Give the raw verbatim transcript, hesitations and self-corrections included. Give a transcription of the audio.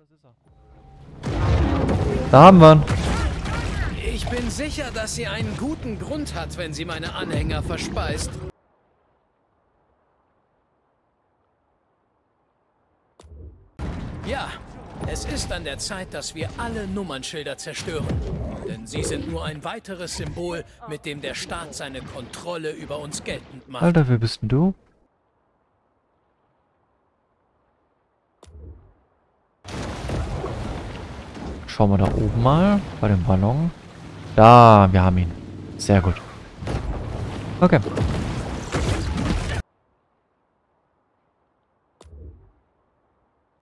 Da haben wir ihn. Ich bin sicher, dass sie einen guten Grund hat, wenn sie meine Anhänger verspeist. Ja, es ist an der Zeit, dass wir alle Nummernschilder zerstören. Denn sie sind nur ein weiteres Symbol, mit dem der Staat seine Kontrolle über uns geltend macht. Alter, wer bist denn du? Schauen wir da oben mal bei dem Ballon. Da, wir haben ihn. Sehr gut. Okay.